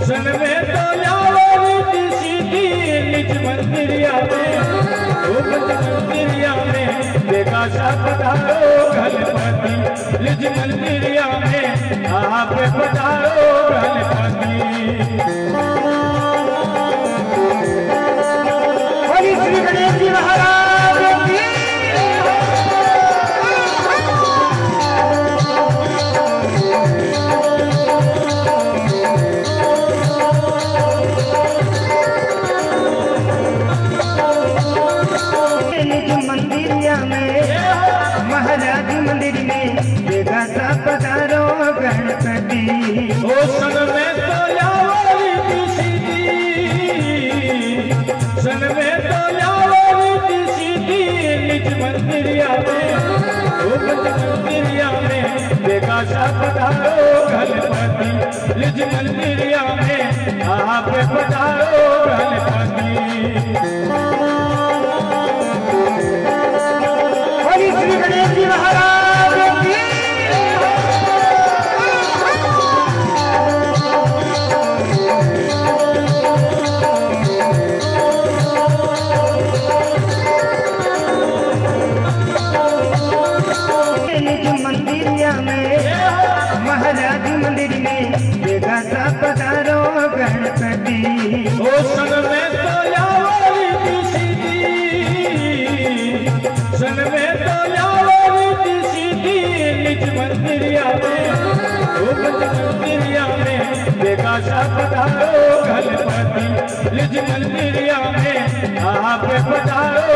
सन में तो लाओ सीधी निज मंदिरिया में, मंदिरिया में देखा सा पधारो गणपति, निज मंदिरिया में आप पधारो गणपति। बोली श्री गणेश जी महाराज की। मंदिरिया में महाराज मंदिर में देखा सा पधारो गणपति। ओ सन में तो लाओ सीधी, सन में तो लाओ सीधी निज मंदिरिया में, मंदिरिया में देखा सा पधारो गणपति, निज मंदिरिया में आप पधारो गणपति। श्री गणेश जी महाराज की। मंदिरिया में महाराज मंदिर में देखा सा पधारो गणपति। ओ सन में तो लाओ सीधी, सन में तो सीधी निज मंदिरिया में, मंदिरिया में देखा सा पधारो गणपति, निज मंदिरिया में आप पधारो